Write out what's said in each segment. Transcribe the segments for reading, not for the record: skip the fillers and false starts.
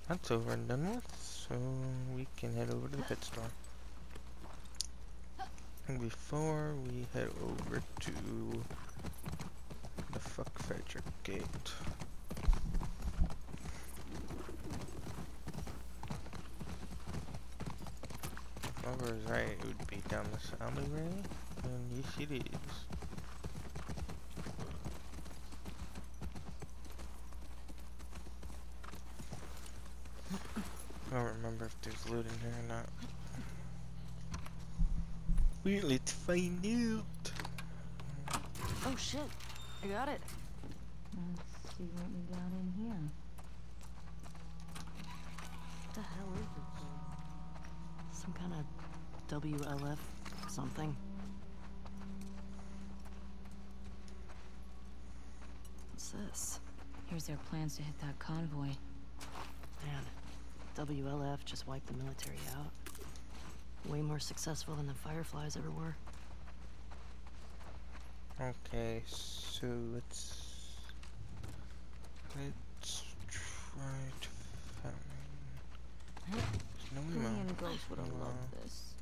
That's over and done with, so we can head over to the pet store. And before we head over to the fuck fetcher gate. If I was right, it would be down this alleyway, and yes it is. I don't remember if there's loot in here or not. Well, let's find out. Oh shit, I got it. Let's see what we got in here. What the hell is this? Some kind of WLF something. What's this? Here's their plans to hit that convoy. Man, WLF just wiped the military out. Way more successful than the Fireflies ever were. Okay, so let's try to find. No Billy amount. and Ghost would have loved this.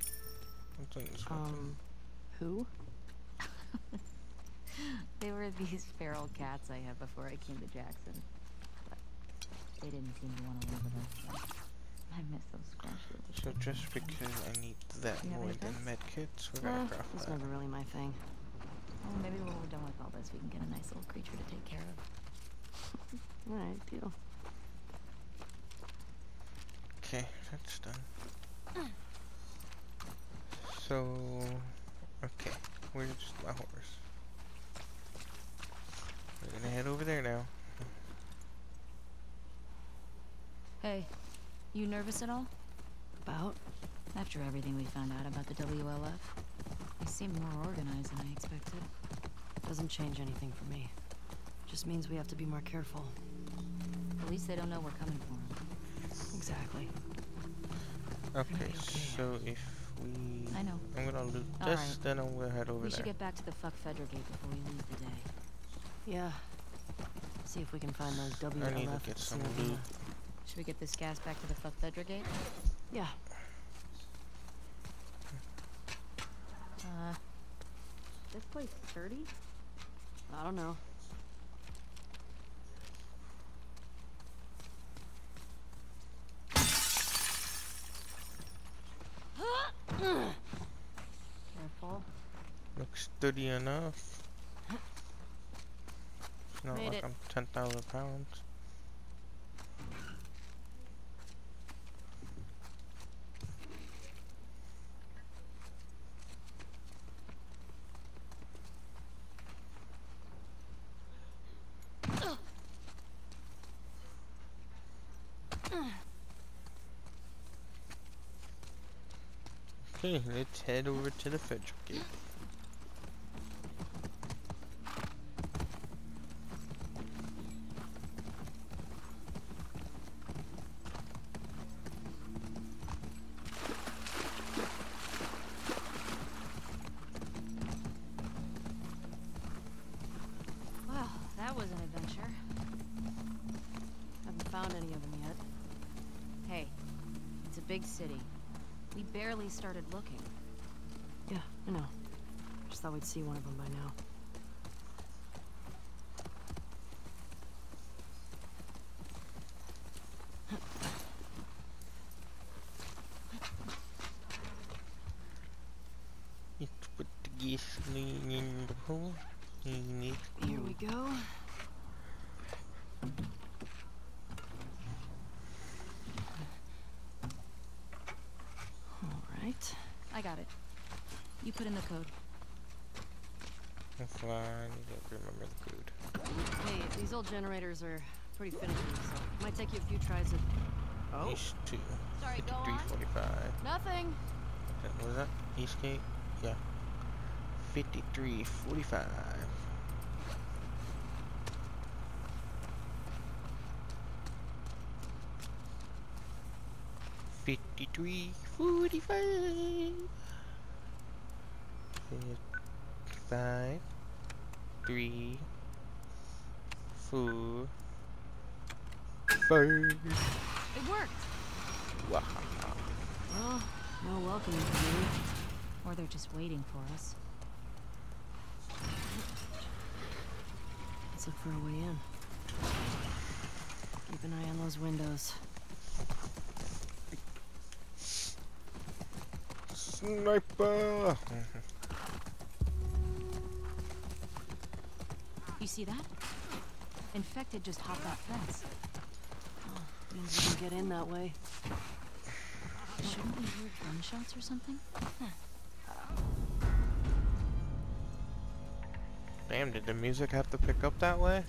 Who? They were these feral cats I had before I came to Jackson. But they didn't seem to want to live with us. I miss those scratch little So just because I need that You have more any than pets? medkits, we're gonna craft It's that. never really my thing. Oh, maybe when we're done with all this, we can get a nice little creature to take care of. Alright, deal. Okay, that's done. So, okay, where's my horse? We're gonna head over there now. Hey, you nervous at all? About? After everything we found out about the WLF? They seemed more organized than I expected. Doesn't change anything for me. Just means we have to be more careful. At least they don't know we're coming for them. Exactly. Okay, so if we... I know. I'm gonna loot All this, right. then I'm gonna head over We there. should get back to the fuck Fedra gate before we leave the day. Yeah. See if we can find those WLF. I need to get some loot. Should we get this gas back to the fuck Fedra gate? Yeah. This place sturdy? I don't know. Careful. Looks sturdy enough. It's not Made like it. I'm 10,000 pounds. Okay, let's head over to the Fedra gate. Wow, that was an adventure. Haven't found any of them yet. Hey, it's a big city. We barely started looking. Yeah, I know. Just thought we'd see one of them by now. Let's put the gasoline in the hole. Here we go. Alright. I got it. You put in the code. That's fine, you don't remember the code. Hey, these old generators are pretty finicky, so it might take you a few tries of... Oh, East 2. Sorry, go on. 5345. nothing. What was that? Eastgate? Yeah. 5345. $53.45. 5, 3, 4, 5. It worked. Wahaha. Well, no welcoming committee. Or they're just waiting for us. Let's look for a way in. Keep an eye on those windows. Sniper! You see that? Infected just hopped that fence. Oh, means we can get in that way. Shouldn't we hear gunshots or something? Damn, did the music have to pick up that way?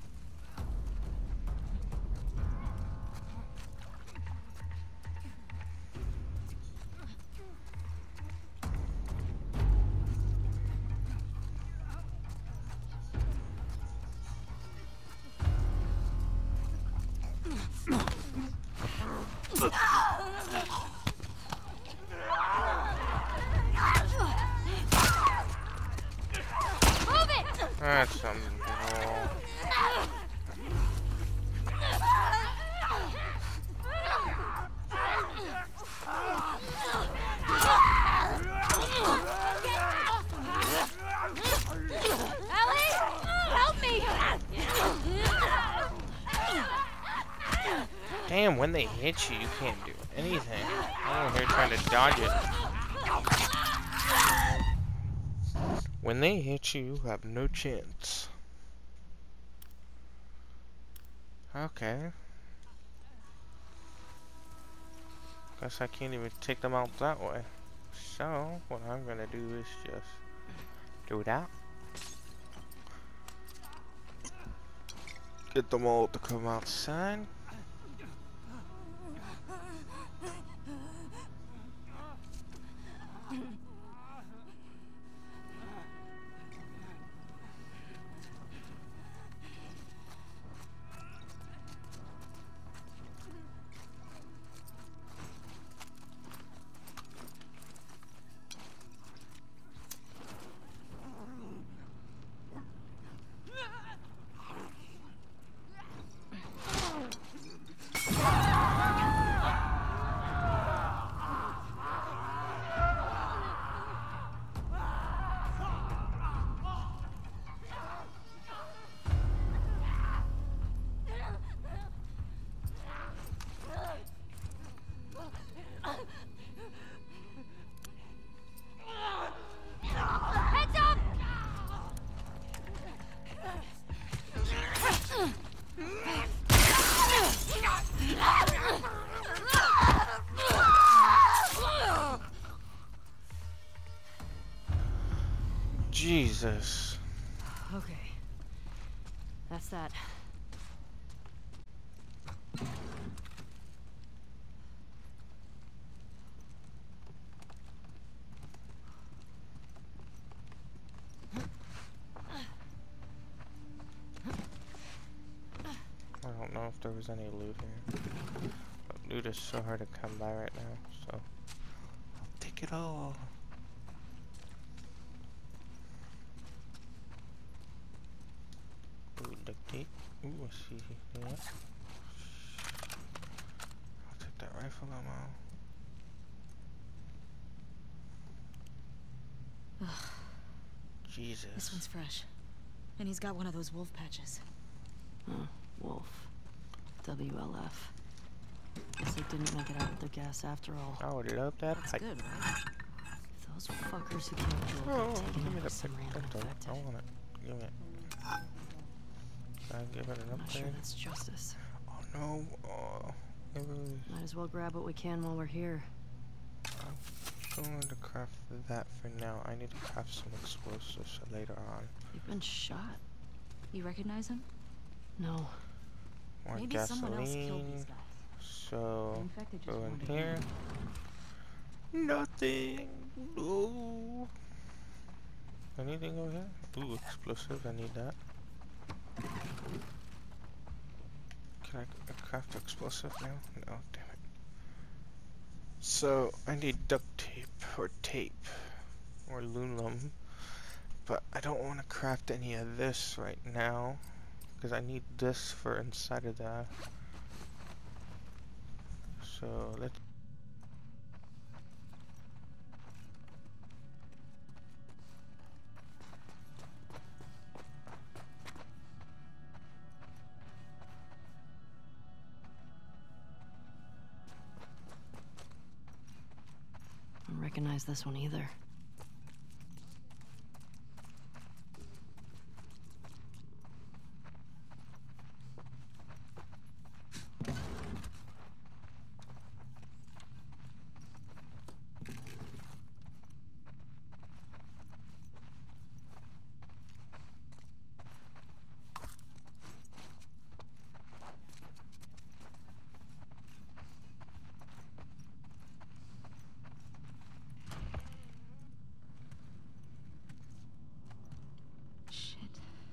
That's something. Damn, when they hit you, you can't do anything. I'm over here trying to dodge it. When they hit you, you have no chance. Okay. Guess I can't even take them out that way. So, what I'm gonna do is just do that. Get them all to come outside. Jesus. Okay. That's that. I don't know if there was any loot here. But loot is so hard to come by right now, so I'll take it all. Ooh, duct tape. Ooh, I see that. I'll take that rifle ammo. Jesus. This one's fresh. And he's got one of those wolf patches. Wolf. WLF. Guess they didn't make it out with their gas after all. I would love that. That's good, right? Those fuckers who came through Oh, taking give me it the to some pick. random I infected. want it. Give it. Can I give it an I'm not sure upgrade? that's justice. Oh no. Oh, it was Might as well grab what we can while we're here. I'm going to craft that for now. I need to craft some explosives for later on. You've been shot. You recognize him? No. More Maybe gasoline. someone else killed these guys. So, The infected just go in wandered here. Nothing. No. Anything over here? Ooh, explosive. I need that. Can I craft explosive now? No, damn it. So, I need duct tape or tape or aluminum, but I don't want to craft any of this right now because I need this for inside of the So let's. I don't recognize this one either. Shit.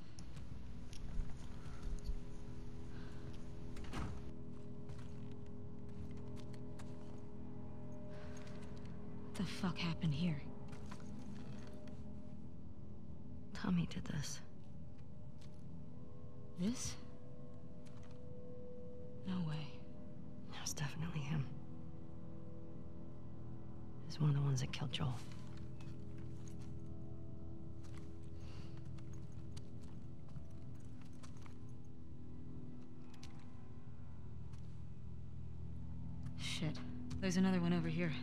What the fuck happened here? Tommy did this. This? No way. It was definitely him. He's one of the ones that killed Joel. Shit. There's another one over here.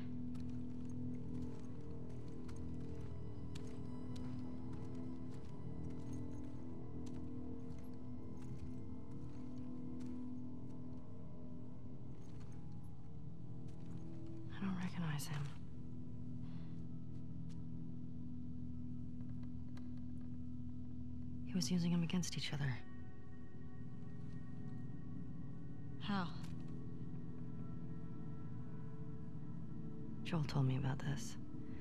I don't recognize him. He was using them against each other. How? Joel told me about this.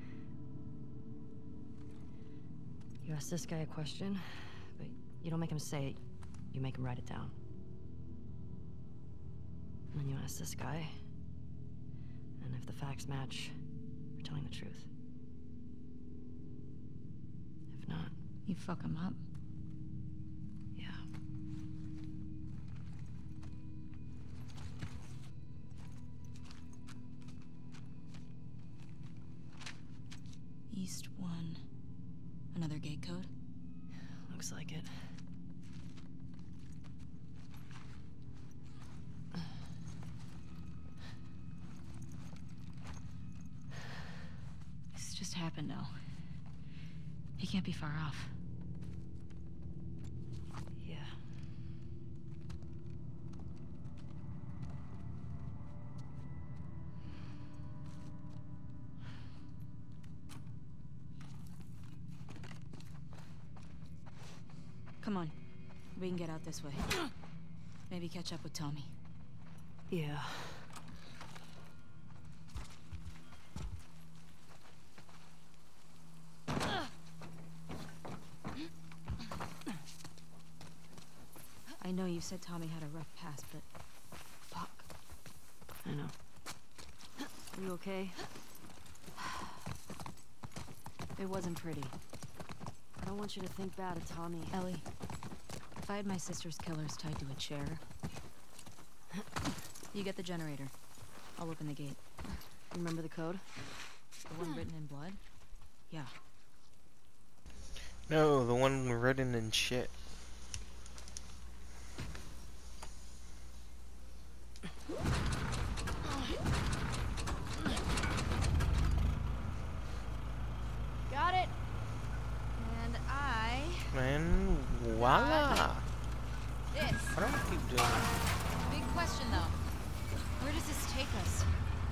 You ask this guy a question, but you don't make him say it. You make him write it down. And then you ask this guy, and if the facts match, you're telling the truth. If not, You fuck him up? yeah. East 1. Another gate code? Looks like it. This just happened now. He can't be far off. Yeah. Come on. We can get out this way. Maybe catch up with Tommy. Yeah. I know you said Tommy had a rough past, but... fuck. I know. You okay? It wasn't pretty. I don't want you to think bad of Tommy. Ellie, if I had my sister's killers tied to a chair... You get the generator. I'll open the gate. Remember the code? The one written in blood? Yeah. No, the one written in shit. Got it! And And voila! This. What do I keep doing? Big question, though. Where does this take us?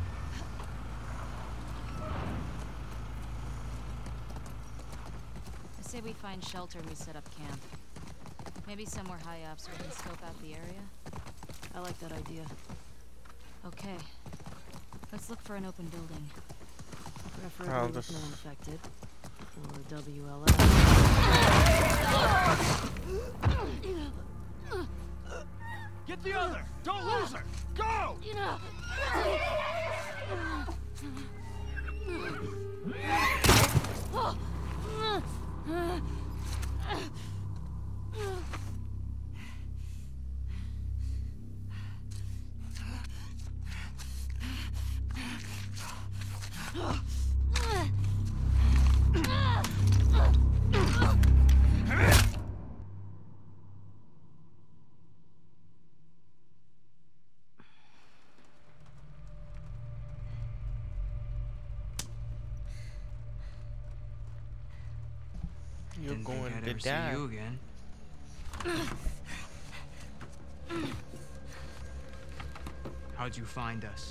I say we find shelter and we set up camp. Maybe somewhere high up so we can scope out the area. I like that idea. Okay. Let's look for an open building. Preferably with just- no one affected. Or WLF. Get the other! Don't lose her! Go! You're Didn't going think I'd to ever die. see you again. How'd you find us?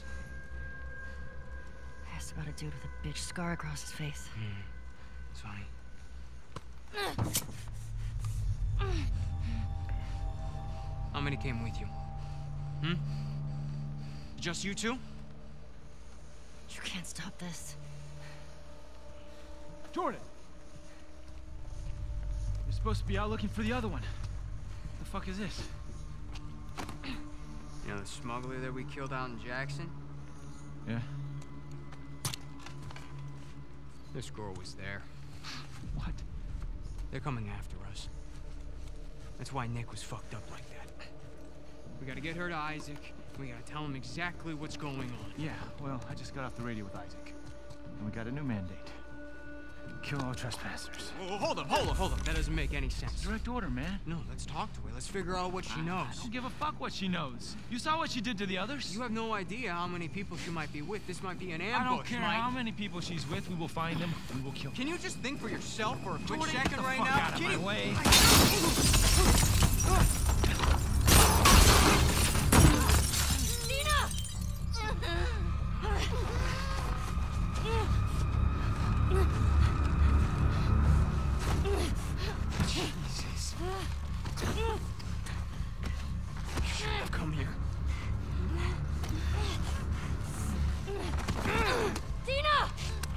I asked about a dude with a bitch scar across his face. It's funny. How many came with you? Just you two? You can't stop this. Jordan! You're supposed to be out looking for the other one. The fuck is this? You know the smuggler that we killed out in Jackson? Yeah? This girl was there. What? They're coming after us. That's why Nick was fucked up like that. We gotta get her to Isaac. We gotta tell him exactly what's going on. Yeah, well, I just got off the radio with Isaac. And we got a new mandate. Kill all trespassers. Oh, hold up. That doesn't make any sense. Direct order, man. No, let's talk to her. Let's figure out what she knows. I don't give a fuck what she knows. You saw what she did to the others? You have no idea how many people she might be with. This might be an ambush, I don't care Mike. how many people she's with. We will find them. We will kill them. Can you just think for yourself for a quick Jordan, second get the right fuck now? out of my way. Jesus. Come here. Dina!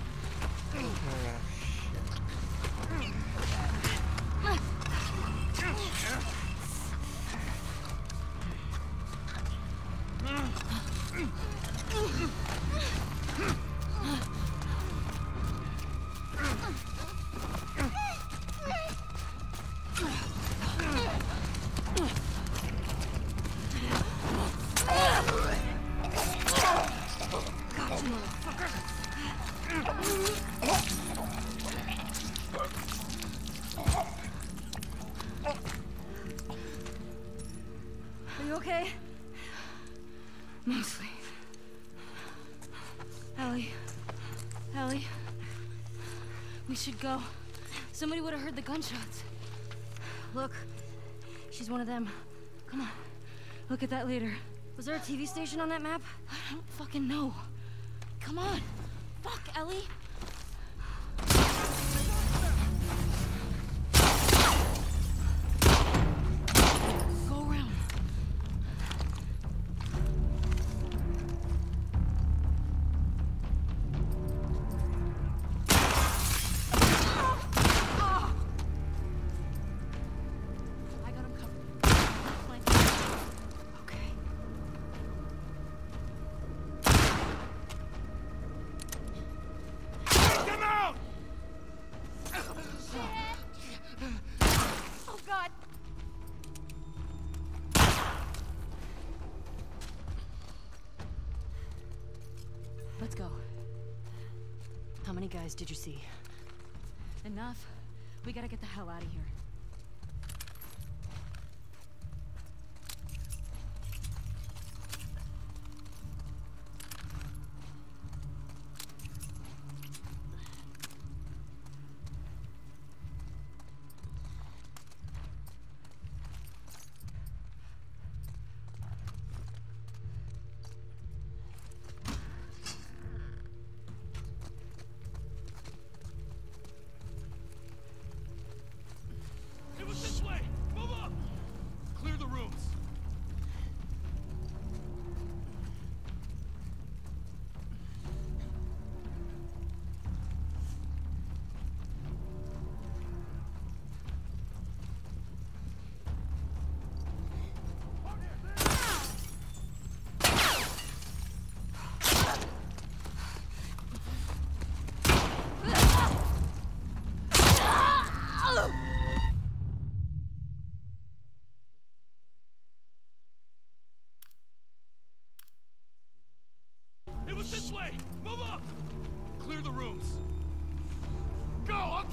Are you okay? Mostly. Ellie, we should go. Somebody would have heard the gunshots. Look, she's one of them. Come on, look at that later. Was there a TV station on that map? I don't fucking know. Come on. Fuck, Ellie. Go around. I got him covered. Flank. Okay. Come out! Oh, God. Let's go. How many guys did you see? Enough. We gotta get the hell out of here.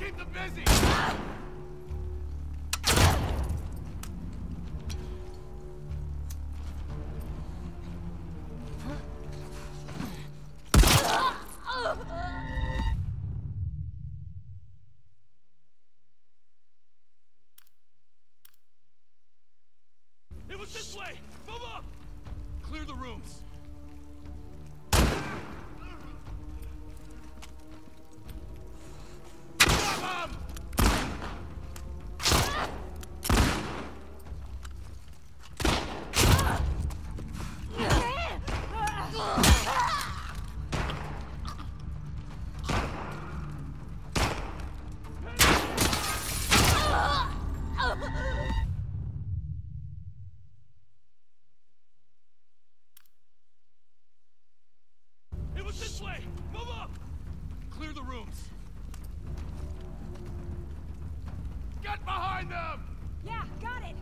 keep them busy! It was this way! Move up! Clear the rooms. Grab 'em! It was this way! Move up! Clear the rooms. Get behind them! Yeah, got it.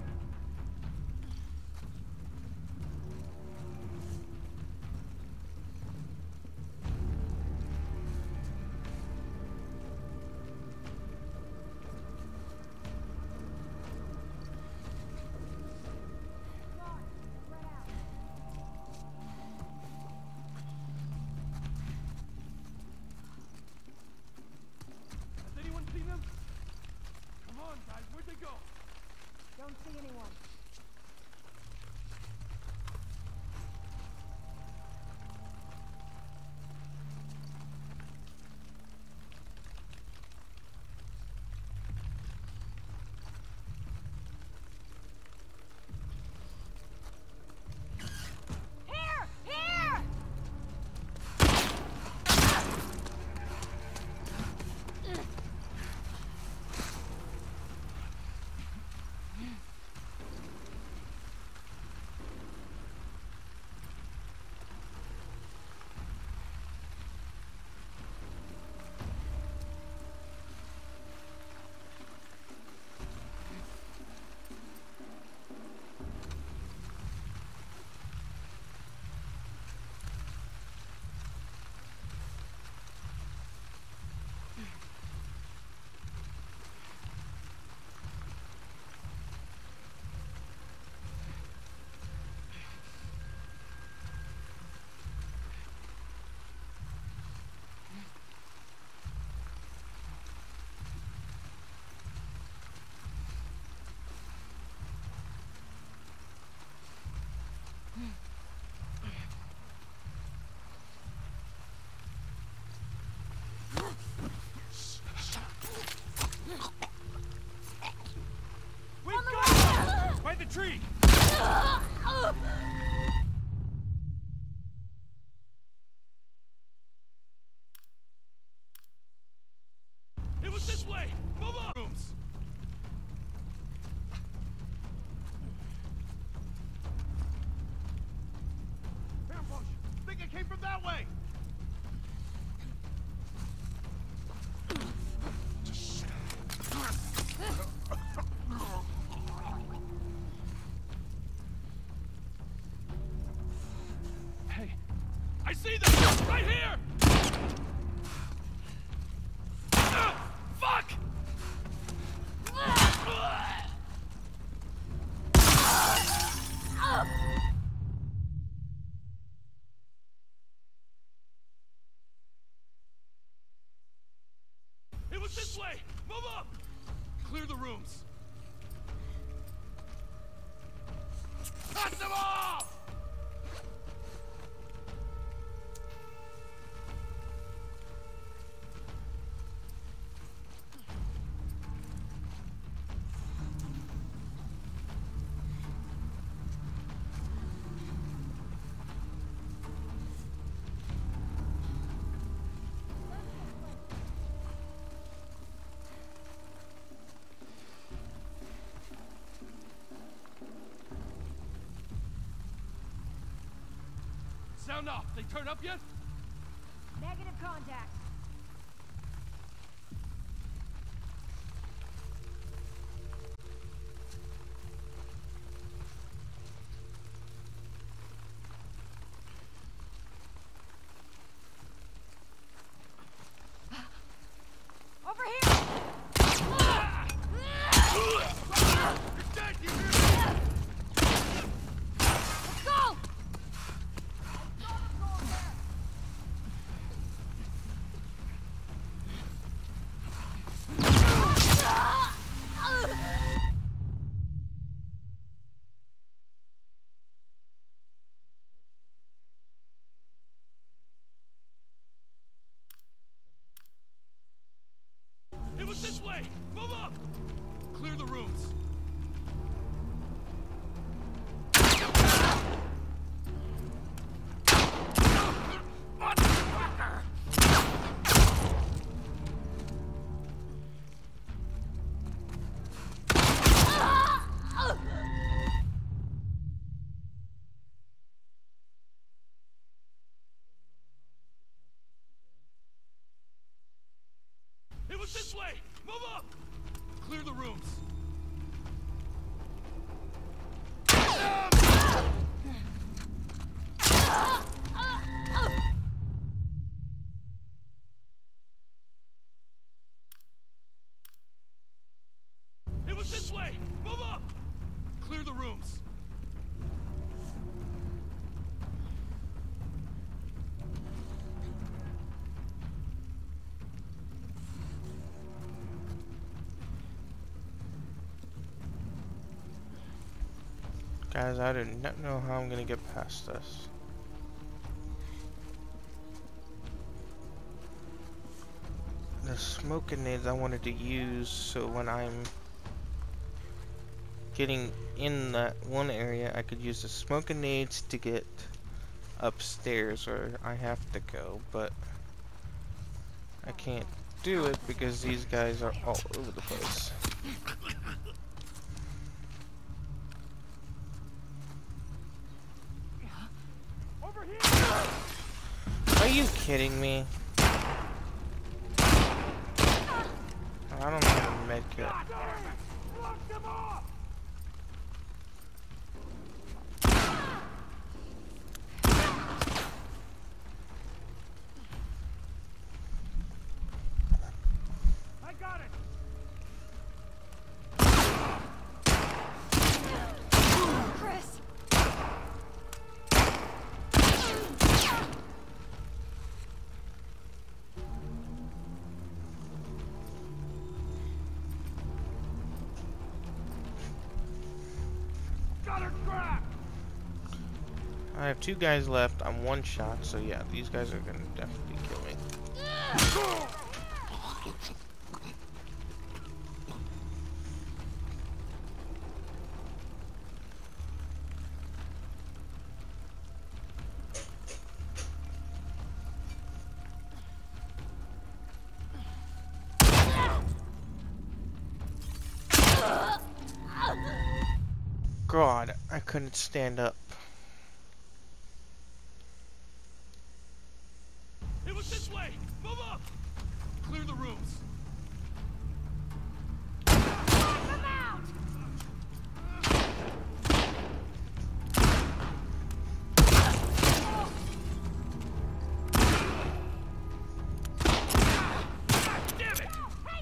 Has anyone seen them? Come on, guys, where'd they go? Don't see anyone. Here! Here! We've got them! By the tree! It was this way! Move up! Rooms. Ambush! Think it came from that way! Hey, I see them! Right here! Fuck! It was this way! Move up! Clear the rooms. Cut them off! Sound off. They turn up yet? Negative contact. Over here! Move up! Clear the rooms. It was this way! Move up! Clear the rooms. Guys, I do not know how I'm gonna get past this. The smoke grenades I wanted to use so when I'm getting in that one area, I could use the smoke grenades to get upstairs where I have to go, but I can't do it because these guys are all over the place. Over here! Are you kidding me? I don't have a med kit. Block them off! I got it! Chris! Got her trapped! I have 2 guys left. I'm 1 shot, so yeah, these guys are gonna definitely kill me. God, I couldn't stand up. It was this way! Move up! Clear the rooms. Come out! Damn it!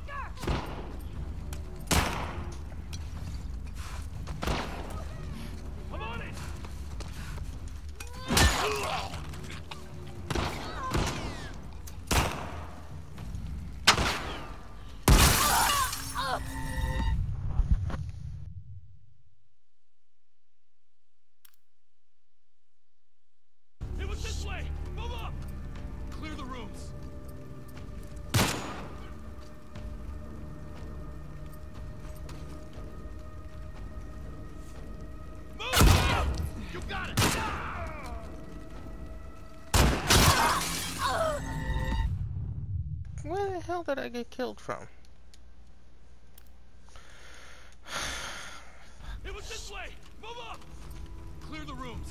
I'm on it! It was this way! Move up! Clear the rooms. Move up! You got it! Where the hell did I get killed from? It was this way! Move up! Clear the rooms.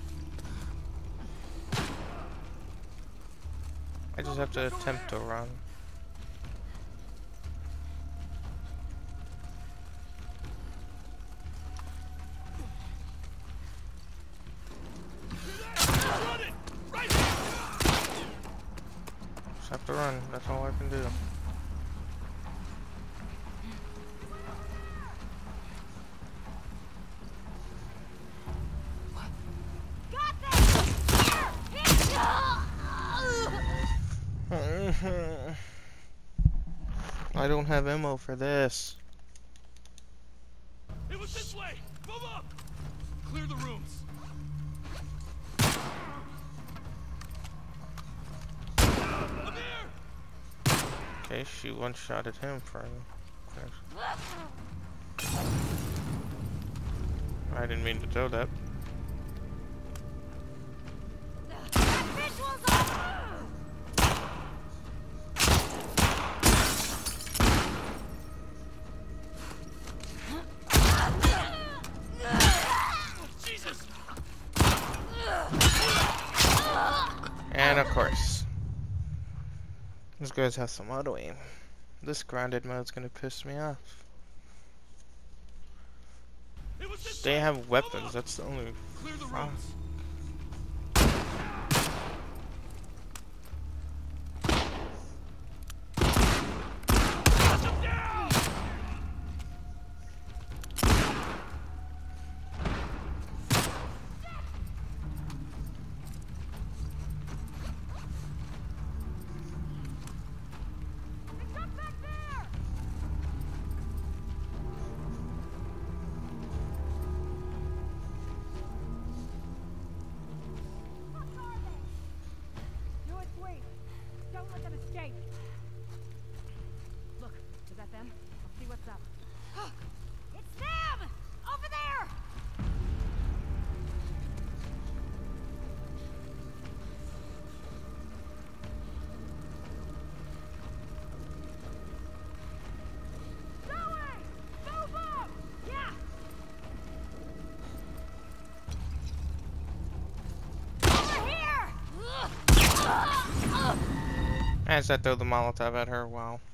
I just have to attempt to run. Run it! Right here! Just have to run. That's all I can do. I don't have ammo for this. It was this way! Move up! Clear the rooms. Up here! Okay, she one-shotted him for. I didn't mean to throw that. Jesus! And of course, these guys have some auto aim. This grounded mode's gonna piss me off. They have weapons, that's the only Clear the problem. roads. Do it sweet. Don't let them escape. Look, is that them? I'll see what's up. It's them! Over there! Zoe! Move up! Yeah! Over here! As I throw the Molotov at her, wow.